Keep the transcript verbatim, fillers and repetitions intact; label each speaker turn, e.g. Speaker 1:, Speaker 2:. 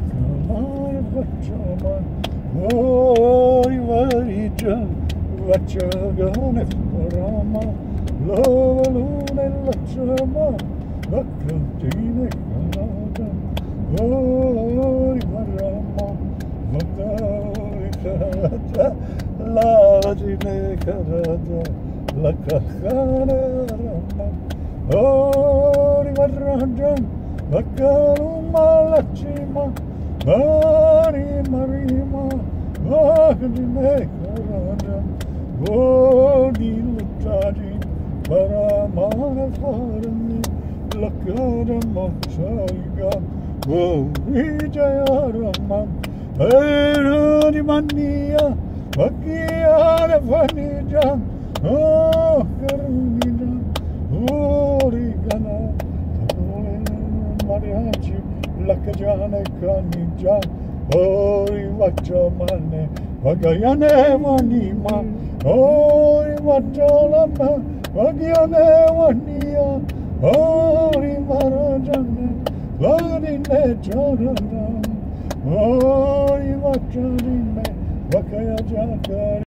Speaker 1: Ori varija vachagane parama lova luna lachama vakantine kanada ori varama vakari karada lajine karada lakakane rama ori varajan vakaluma lachima Mari Marima, Magdine Karada, Godi Lutadi, Paramana Farani, Lakada Mochaiga, Vijayarama, Erani Mania, Vakiana Vanija, Oh Karunija, Origana, Mariachi. Lakajane kanija, ori vachamane, vagayane vanima, ori vachalama, vagayane vania, ori varajane, vadine charana, ori vacharine, vakaya jakari.